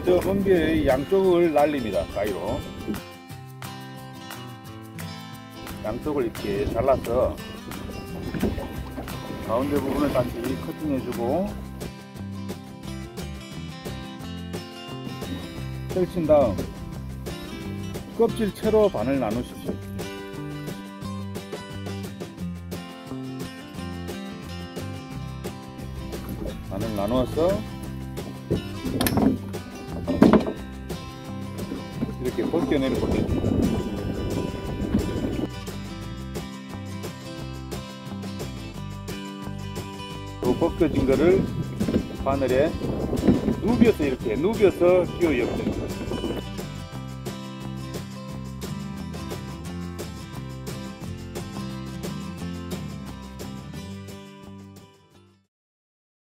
먼저 멍게의 양쪽을 날립니다. 가위로 양쪽을 이렇게 잘라서 가운데 부분을 다시 커팅해주고 펼친 다음 껍질 채로 반을 나누십시오. 반을 나누어서 이렇게 벗겨내는 겁니다. 벗겨진 거를 바늘에 누벼서 이렇게 누벼서 끼워 엮는